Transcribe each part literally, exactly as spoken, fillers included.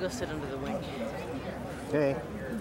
go sit under the wing. Okay.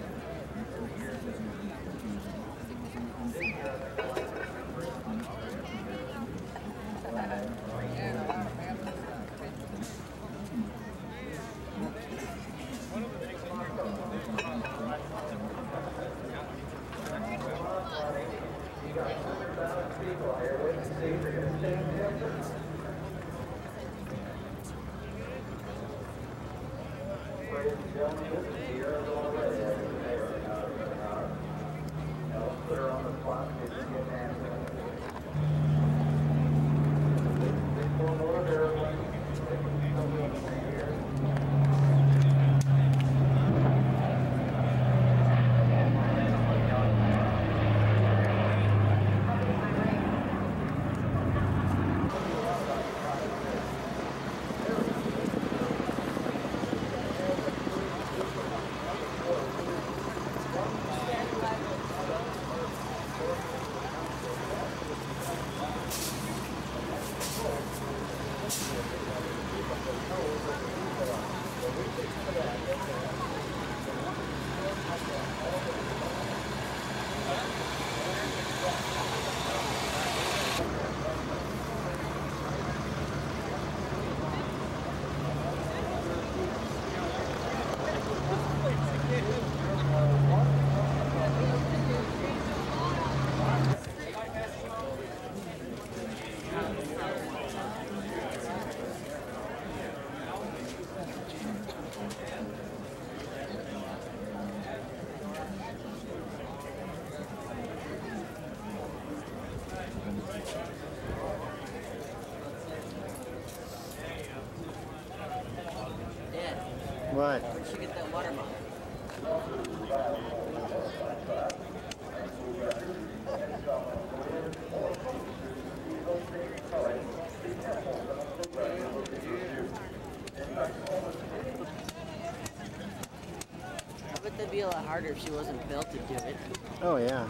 What? Where'd you get that water bottle? I bet that'd be a lot harder if she wasn't built to do it. Oh, yeah.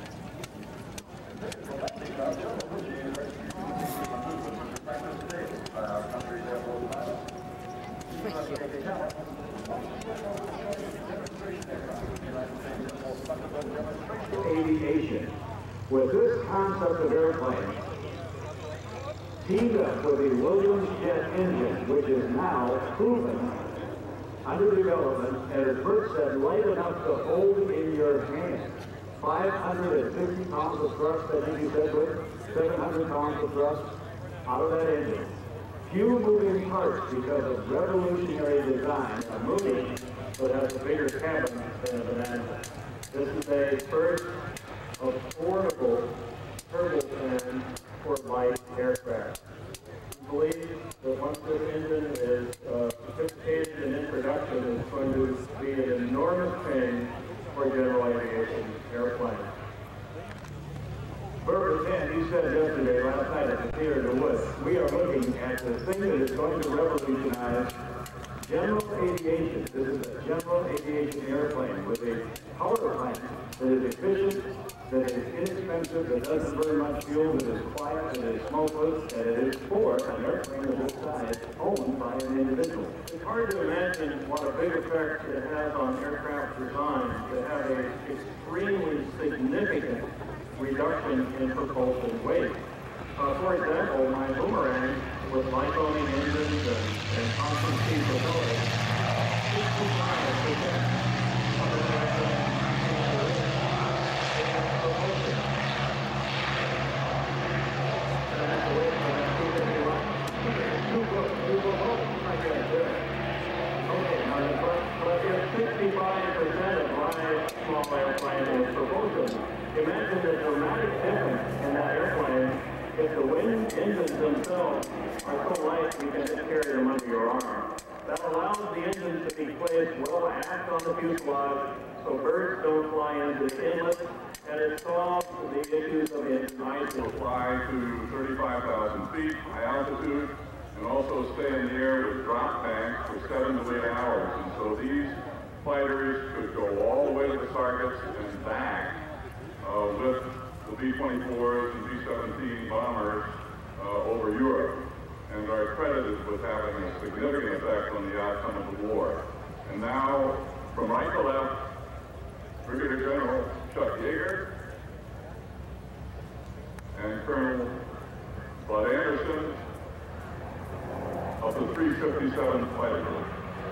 Aviation. With this concept of airplane, teamed up with the Williams jet engine, which is now proven under development, and as Bert said, light enough to hold in your hand. five hundred fifty pounds of thrust, I think he said, with seven hundred pounds of thrust out of that engine. Few moving parts because of revolutionary design. A movie that has a bigger cabin than a Bonanza. This is a first affordable turbofan for light aircraft. We believe that once this engine is uh, sophisticated and in production, it's going to be an enormous change for general aviation airplanes. Bert Ten, you said yesterday, last night at the Theater of the Woods, we are looking at the thing that is going to revolutionize general aviation. This is a general aviation airplane with a power plant that is efficient, that is inexpensive, that doesn't burn much fuel, that is quiet, that is smokeless, and it is for an airplane of this size owned by an individual. It's hard to imagine what a big effect it has on aircraft design to have an extremely significant reduction in propulsion weight. Uh, for example, my boomerang with Lycoming engines and, and constant speed propellers, sixty-five percent of the propulsion. And that's the way for that two fifty-one. Two books, two books, I can't do it. Okay, now, but, but if sixty-five percent of my small airplane is propulsion, imagine the dramatic difference in that airplane if the wind engines themselves are so light you can just carry them under your arm. That allows the engines to be placed well aft on the fuselage so birds don't fly into the inlet, and it solves the issues of engine height. Will fly to thirty-five thousand feet high altitude and also stay in the air with drop tanks for seven to eight hours. And so these fighters could go all the way to the targets and back uh, with the B twenty-fours and B seventeen bombers uh, over Europe, and are credited with having a significant effect on the outcome of the war. And now, from right to left, Brigadier General Chuck Yeager and Colonel Bud Anderson of the three fifty-seventh Fighter Group.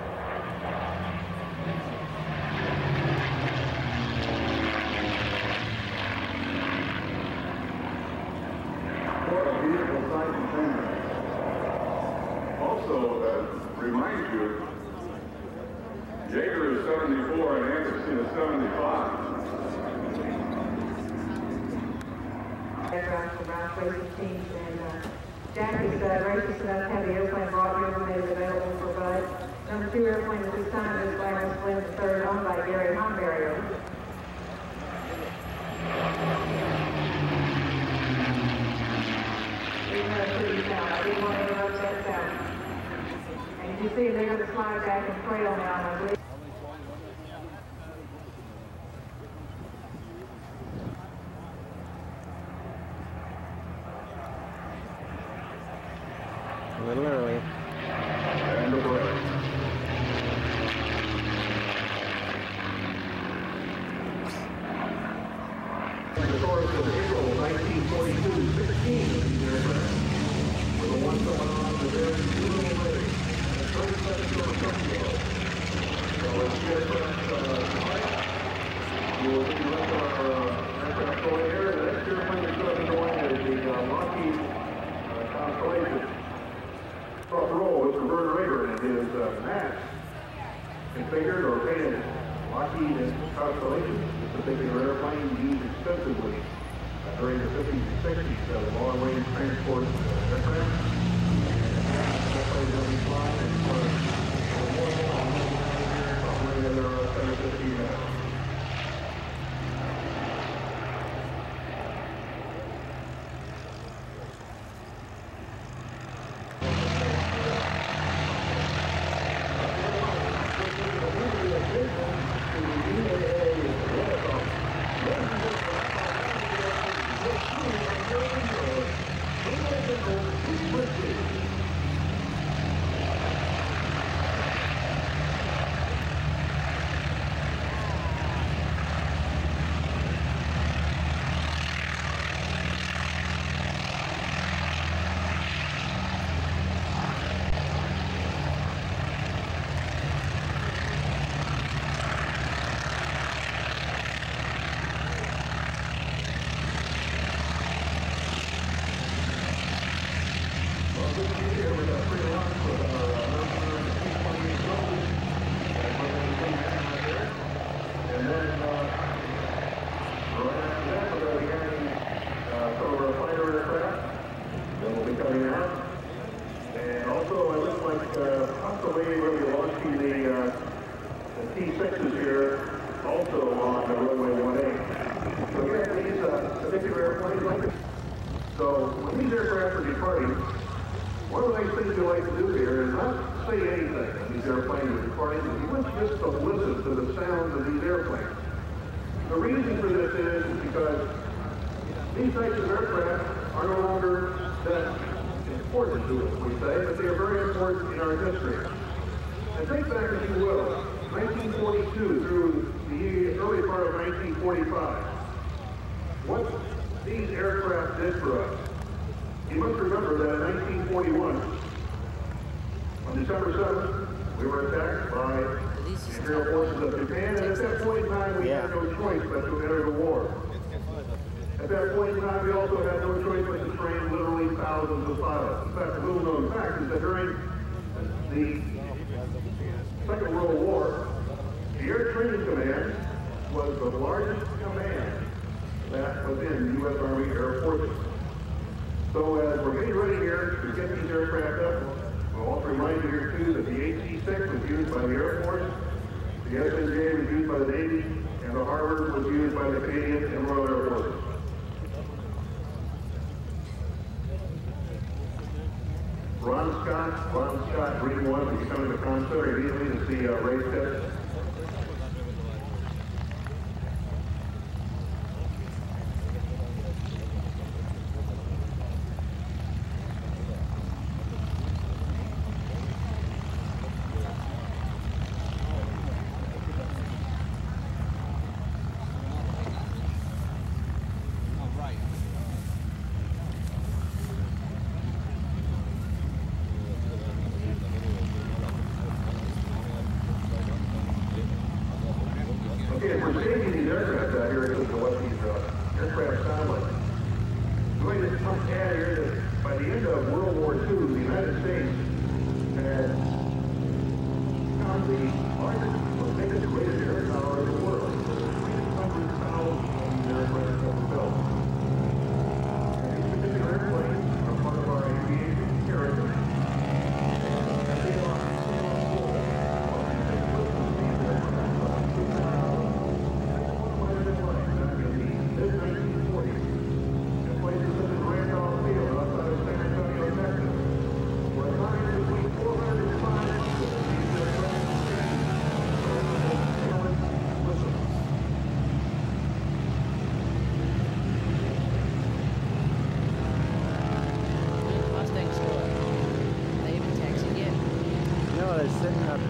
Also, uh, remind you, Yeager is seventy-four and Anderson is seventy-five. Aircraft from Round Racing Teams, and uh, Jack is uh, gracious enough to have the airplane brought here when made it available for Bud. Number two airplane at this time is Clarence Flynn, the third, owned by Gary Homberry. I didn't want to interrupt that sound. And you see they're going to slide back and trail now, I believe. A little early. And the break. The course of April nineteen forty-two, sixteen of these aircraft were the ones that went on the very little race at thirty-seven over Tokyo. So as the aircraft uh, you will see left our uh, aircraft going here. The next airplane that's going to be going is the uh, Lockheed uh, Constellation. Front row, Mister Vern Rager and his uh, mask configured or painted Lockheed and Constellation. This particular airplane used extensively uh, during the fifties and sixties as a long-range transport uh, aircraft. And airplane is going to be flying for more than probably another ten or fifteen minutes. So when these aircraft are departing, one of the nice things we like to do here is not say anything when these airplanes are departing, but we want just to listen to the sound of these airplanes. The reason for this is because these types of aircraft are no longer that important to us, we say, but they are very important in our history. And think back, if you will, nineteen forty-two through the early part of nineteen forty-five. What these aircraft did for us. You must remember that in nineteen forty-one, on December seventh, we were attacked by the Imperial forces of Japan, and at that point in time, we yeah. had no choice but to enter the war. At that point in time, we also had no choice but to train literally thousands of pilots. In fact, a little known fact is that during the Second World War, the Air Training Command was the largest command that was in the U S Army Air Forces. So as we're getting ready here to get these aircraft up, we'll also remind you here too that the H C six was used by the Air Force, the S N J was used by the Navy, and the Harvard was used by the Canadian and Royal Air Forces. Ron Scott, Ron Scott, Green One, will be coming to Consular immediately to see uh, race tests. quite a tough add here that by the end of World War Two, the United States had found the largest or biggest rated air tower in the world. three hundred thousand airplanes that were built. And these particular airplanes are part of our aviation heritage. And they are sitting up.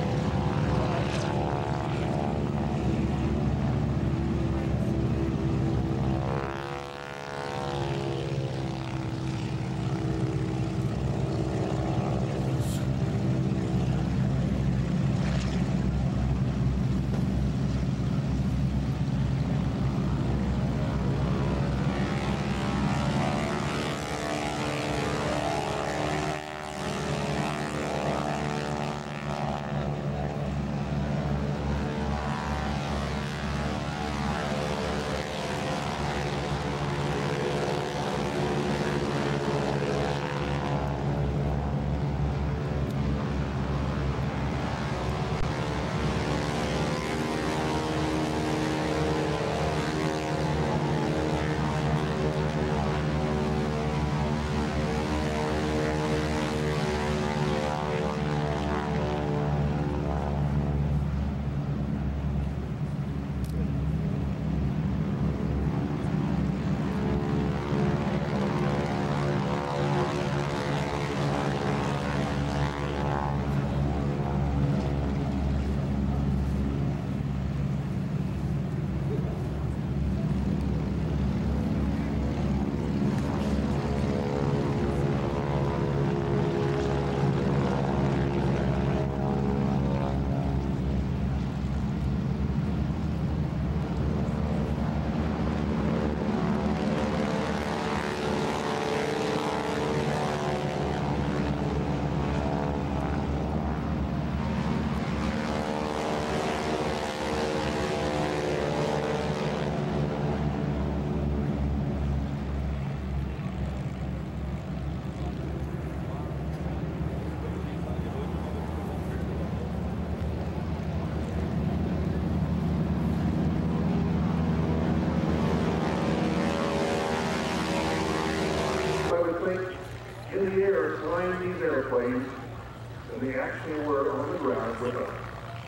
in the air flying these airplanes than they actually were on the ground with us.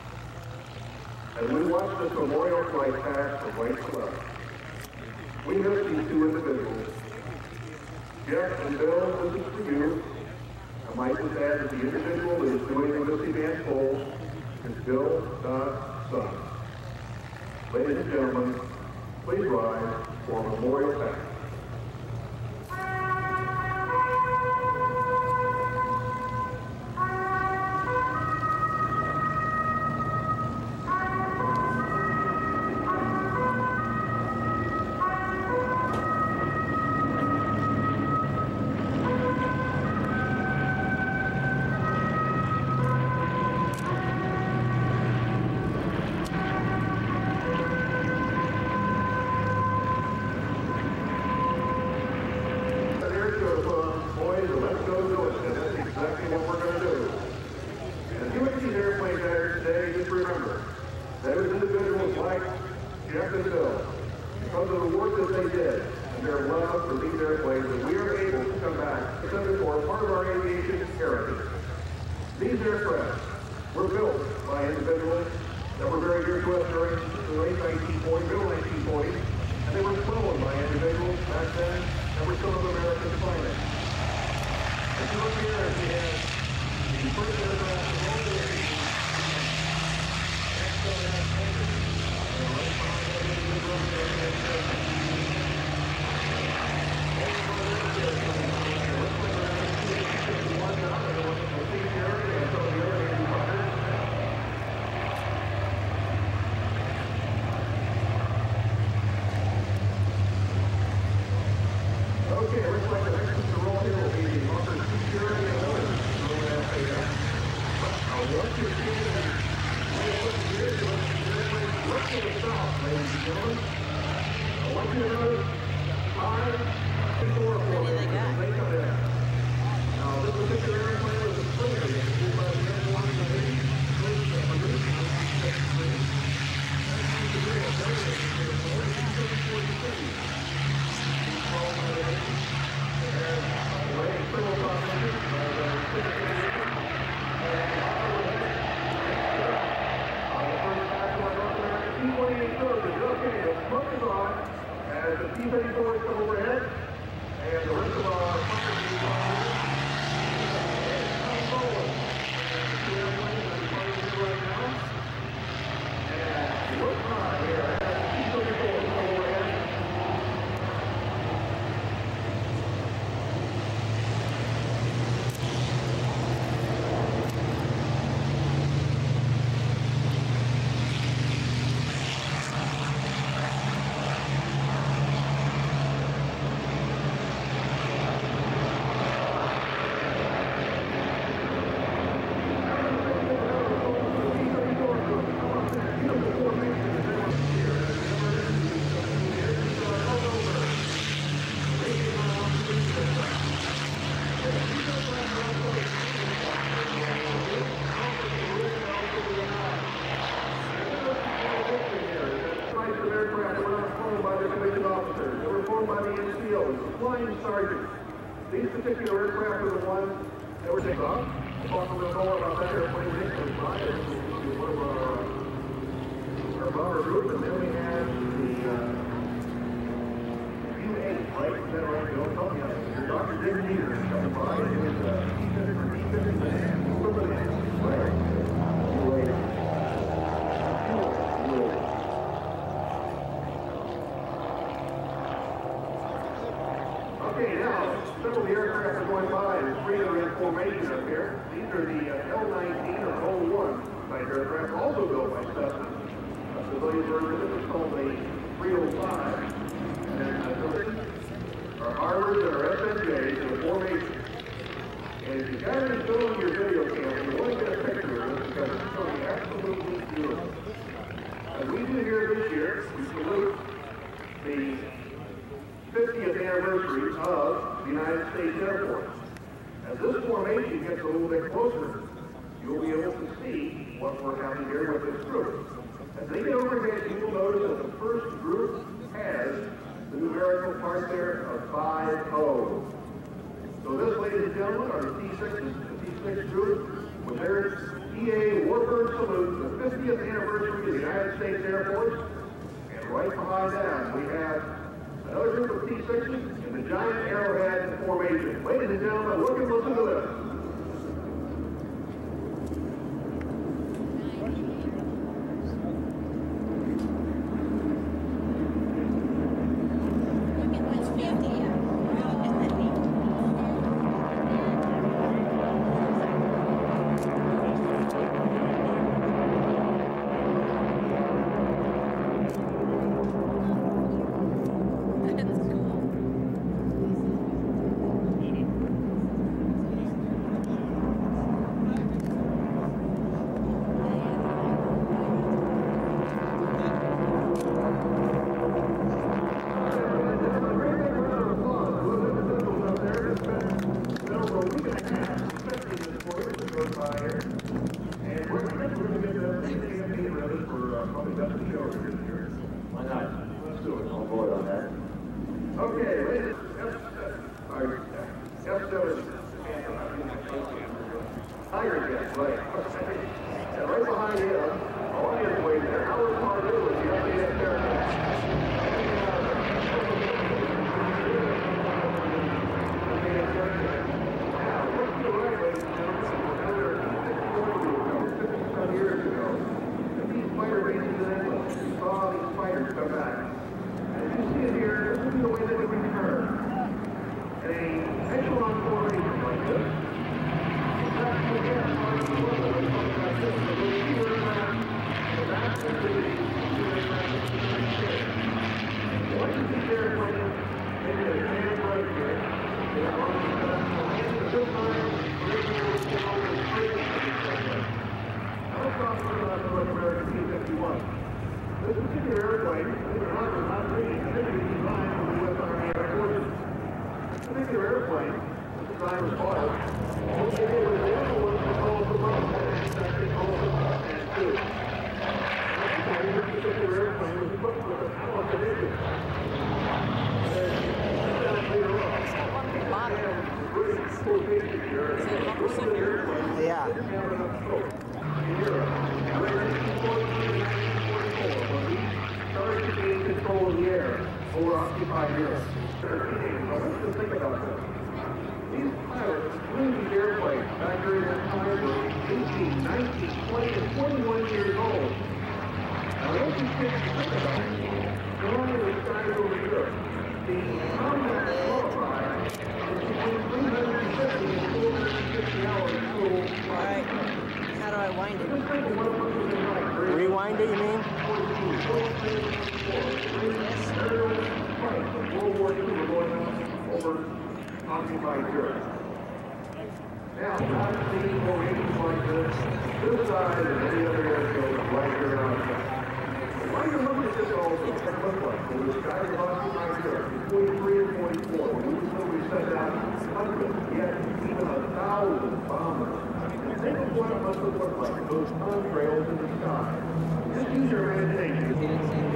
As we watched this memorial flight pass from right to left, we missed these two individuals. Jeff and Bill, this is for you. I might just add that the individual that is doing the Missy Van Poles is Bill Dodd's son. Ladies and gentlemen, please rise for a memorial pass. Jeff and Bill, because of the work that they did and their love for these airplanes, that we are able to come back to them for part of our aviation heritage. These aircraft were built by individuals that were very dear to us during the late nineteen forties, middle nineteen forties, and they were flown by individuals back then that were some of America's finest. If you look here, we have the first aircraft of all the aviation. ladies and gentlemen. I want you to notice five, four, four, What do they got? they come in. Now, this particular airplane was a Springer, used by the Air Force in the Navy. First, uh, produced in nineteen seventy-three. nineteen seventy-three, a very interesting airplane. nineteen forty-six. Called by the Navy. It has a way of triple top engine, uh, the six engine. T twenty-eight soldiers, okay, the smoke is on as the T thirty-fours come overhead, and the rest of our functions is on. And come forward. And the two airplanes are flying here right now. And look high here as the T thirty-fours come overhead. Flying sergeants. These particular aircraft are the ones that were taken off. We'll talk a little more about that airplane next time. It's one of our, our bomber group, and then we have the uh, U eight, right? Is that right? Don't tell me. Your Doctor Dick Neither is coming by. It was uh, T fifty, right? U eight. Okay, now, several of the aircraft are going by, and three are in formation up here. These are the uh, L nineteen or O one type aircraft, also built by Cessna. A civilian version, this is called the three oh five. And uh, so these are Harvards and our S N Js in the formation. And if you've got any film on your video camera, you want to get a picture of this because it's going to be absolutely beautiful. As we do here this year, we salute the fiftieth anniversary of the United States Air Force. As this formation gets a little bit closer, you'll be able to see what we're having here with this group. As they get overhead, you will notice that the first group has the numerical part there of five oh. So this, ladies and gentlemen, are the T sixes, the T six group, with their P A Warbird salute, the fiftieth anniversary of the United States Air Force. And right behind that, we have another group of T sixes in the giant arrowhead formation. Ladies and gentlemen, look and listen to this. This particular airplane particular airplane, the time was oil, what they did was the other one was called the Mustang. In fact, they called it the Mustang too. And this particular airplane was equipped with an Allison engine. Yeah. Started to gain control of the air over occupied Europe. Let's think about this. These pilots flew these airplanes back during that time were eighteen, nineteen, twenty, and twenty-one years old. Now, what these kids think about it, they're only the skies over Europe. The combat qualified is between three hundred fifty and four hundred fifty hours total. Alright. How do I wind it? Rewind it, you mean? World War Two were going on over occupied Europe. Now, I've seen formations like this, this side and any other airfield right here outside. Why do you look at this also? What it looked like? Well, the skies of occupied Europe, forty-three and forty-four. We sent out hundreds, yet even a thousand bombers. Think of what it must have looked like, those contrails in the sky. Just use your imagination.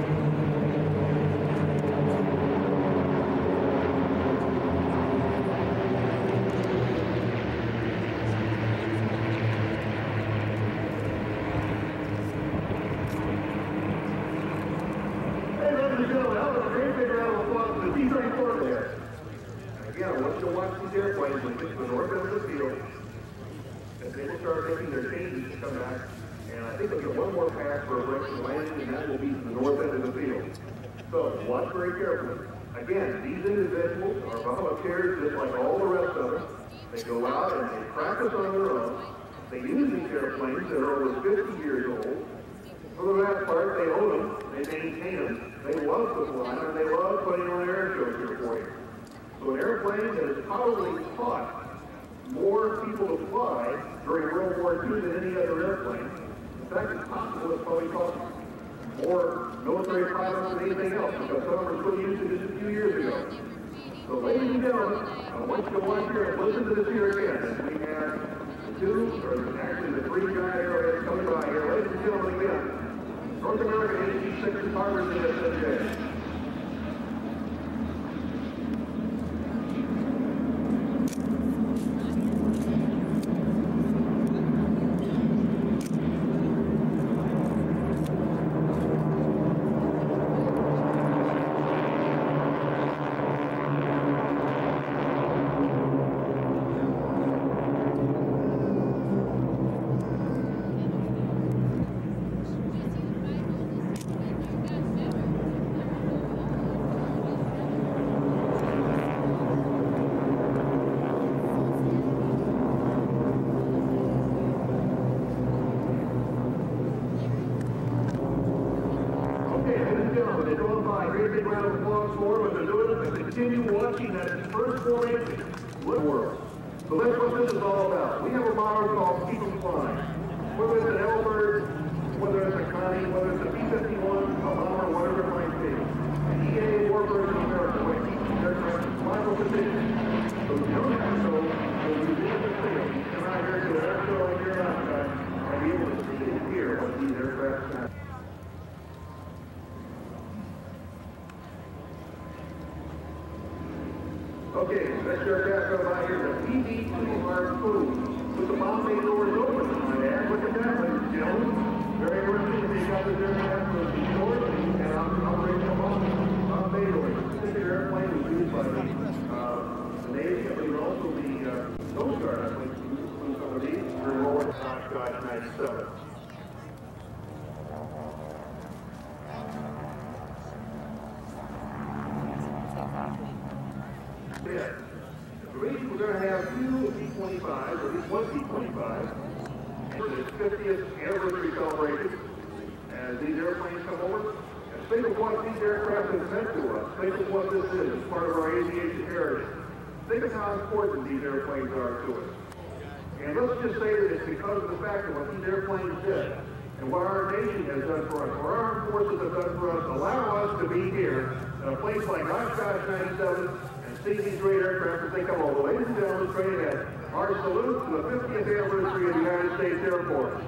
Hey, ladies and gentlemen, that was a great big round of applause for the T thirty-four there. And again, I want you to watch these airplanes when they get to the north end of the field. They will start making their changes to come back, and I think they'll get one more pass for a break and landing, and that will be the north end of the field. So, watch very carefully. Again, these individuals are volunteers just like all the rest of us. They go out and they practice on their own. They use these airplanes that are over fifty years old. For the most part, they own them, they maintain them, they love the flying, and they love putting on air shows here for you. So an airplane that has probably taught more people to fly during World War Two than any other airplane. In fact, it's possible it's probably taught more military pilots than anything else, because some of them were put used to just a few years ago. So ladies and gentlemen, I want you to watch here and listen to this here again. As we have the two, or actually the three giant arrowheads coming by here. Ladies and gentlemen, again, North American A T six Harvard in this today. Continue watching that first formation, Good World. So that's what this is all about. We have a motto called Keep 'em Flying. Whether it's an Elbird, whether it's a Connie, whether it's a B fifty-one, a bomber, whatever it might be. The E A Warbird in America, we keep these aircraft in final position. So you don't have to go, so you do the field. You come out here to an air show like you're outside and be able to see and hear what these aircraft have. Okay, next aircraft coming by here is a P B two Harpoon with the bomb bay doors open. I add, look at that, ladies and gentlemen. Very interesting that they got this aircraft with the doors and operational bomb, bomb bay doors. This particular airplane was used by the, uh, the Navy, I believe also the uh, Coast Guard, I think, used some of these during World War ninety-seven. Yeah. So we're going to have two B twenty-fives, or at least one B twenty-five, for this fiftieth anniversary celebration. As these airplanes come over, and think of what these aircraft have meant to us. Think of what this is as part of our aviation heritage. Think of how important these airplanes are to us. And let's just say that it's because of the fact that what these airplanes did, and what our nation has done for us, what our armed forces have done for us, allow us to be here in a place like Oshkosh ninety-seven, and see these great aircraft as they come over. Ladies and gentlemen, training at our salute to the fiftieth anniversary of the United States Air Force.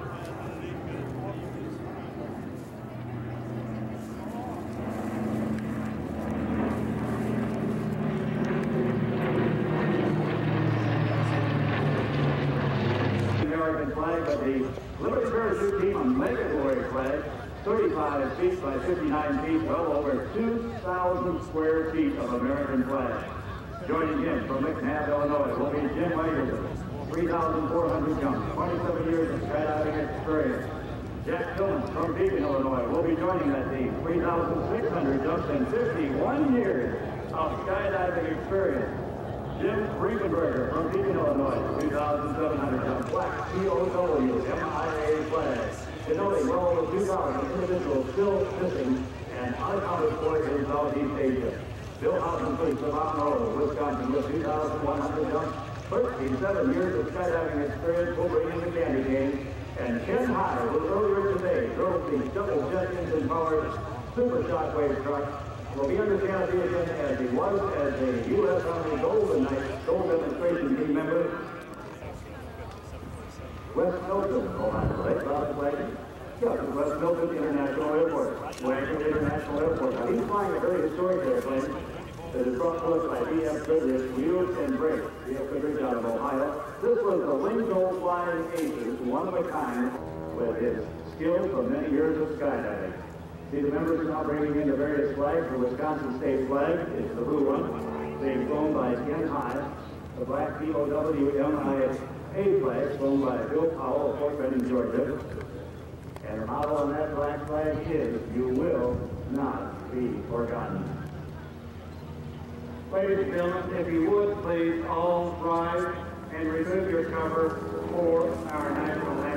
American flag, but the Liberty Parachute Team on Mega Glory flag, thirty-five feet by fifty-nine feet, well over two thousand square feet of American flag. Joining him from McNabb, Illinois, will be Jim Wagerton, three thousand four hundred jumps, twenty-seven years of skydiving experience. Jack Tillman from Beacon, Illinois, will be joining that team, three thousand six hundred jumps and fifty-one years of skydiving experience. Jim Riepenberger from Beacon, Illinois, three thousand seven hundred jumps, black P O W M I A flag, denoting well over two thousand individuals still missing and unaccounted for in Southeast Asia. Bill Housen Police of Mountain Road, Wisconsin, with two thousand one hundred jumps, thirty-seven years of skydiving experience will bring in the candy game. And Ken High, who earlier today drove the double jet engine powered Super Shockwave truck, will be under canopy again as he was as a U S Army Golden Knight Gold Demonstration Team member. West Milton, Ohio, right? Rob Flagg. Yeah, West Milton International Airport, Wagner International Airport. Now, he's flying a very historic airplane that is brought to us by D F Goodrich, Wheels and Brakes, D F Goodrich out of Ohio. This was the Lingo Flying Aces, one of a kind, with his skills from many years of skydiving. See, the members are now bringing in the various flags. The Wisconsin state flag is the blue one, being flown by Ken High. The black P O W M I A flag, flown by Bill Powell of Fort Benning, Georgia. And the motto on that black flag is, "You will not be forgotten." Ladies and gentlemen, if you would please all rise and remove your cover for our national anthem.